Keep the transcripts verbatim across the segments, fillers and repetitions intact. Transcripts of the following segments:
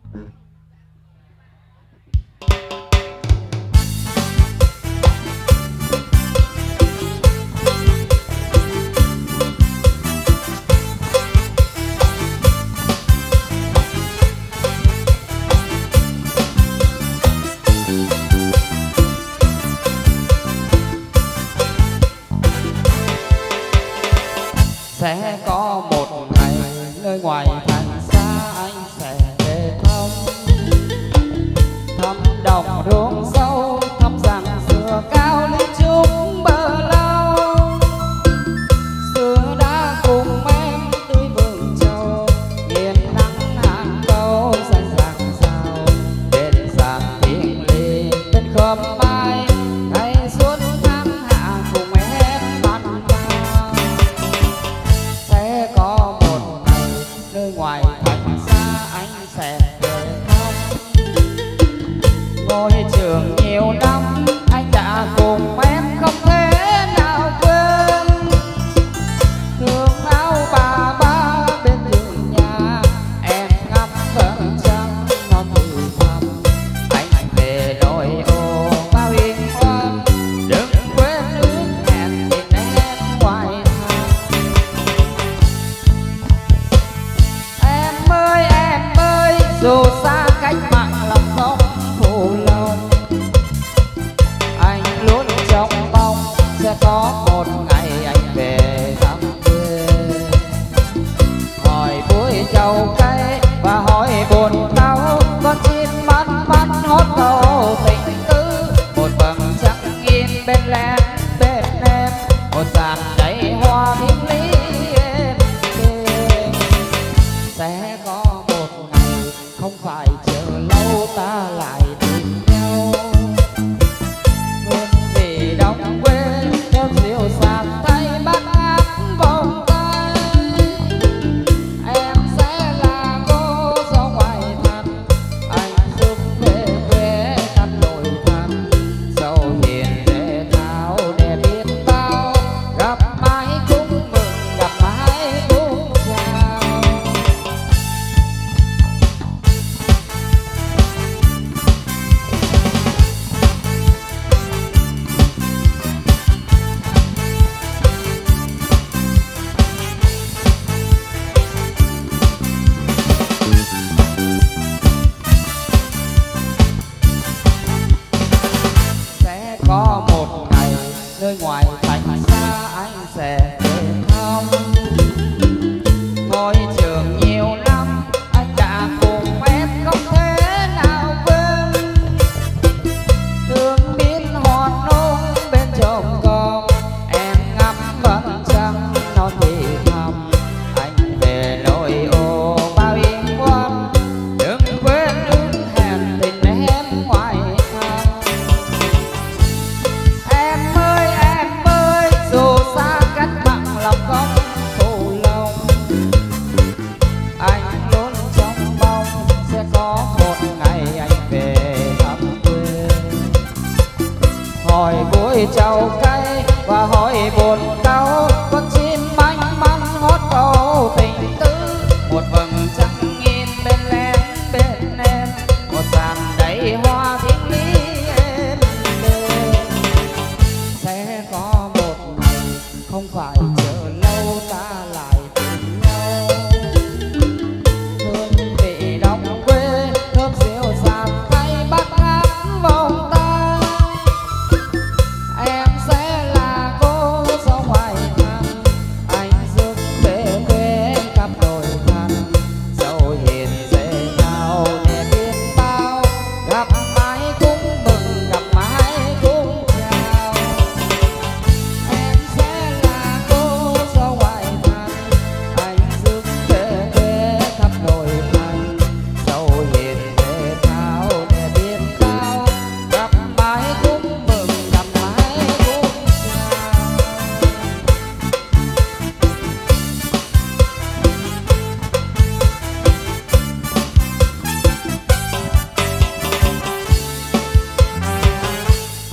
Sẽ có một ngày nơi ngoài thành xa anh sẽ về thăm, thăm đồng ruộng sâu, thăm rằng dừa cao lên chung bờ lau. Xưa đã cùng em tươi vườn trầu, nghiền nắng hàng câu xanh rạng rào. Bên giàn tiếng ly bên khóm mai, ngày xuân tháng hạ cùng em bắt vào. Sẽ có một ngày nơi ngoài thành xa anh sẽ về thăm, ngôi trường nhiều năm anh đã cùng em không thể nào quên. Thương áo bà ba bên giường nhà, em ngắm vầng trăng non thì thầm. Anh về nội ô bao yên hoang, đừng quên ước hẹn tìm em ngoài hàng. Em ơi em ơi, dù xa cách mạng lòng không phụ lòng, anh luôn trong mong sẽ có một ngày anh về thăm quê. Hỏi buổi trầu cây và hỏi buồn đau, con chim mắt mắt hót câu tình tư. Một vầng trăng nghiêng bên lem bên em, một dàn đầy hoa thiêng lý em đêm. Sẽ có một ngày không phải chờ lâu ta lại tìm nhau, hương vị đồng quê theo dịu dàng tay bắt áp vòng tay. Em sẽ là cô dâu ngoài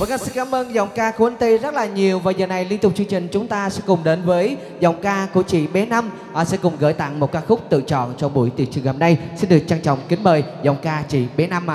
Vâng, xin cảm ơn giọng ca của anh Ty rất là nhiều. Và giờ này liên tục chương trình chúng ta sẽ cùng đến với giọng ca của chị bé Năm, à, sẽ cùng gửi tặng một ca khúc tự chọn trong buổi tiệc trưa hôm nay. Xin được trân trọng kính mời giọng ca chị bé Năm.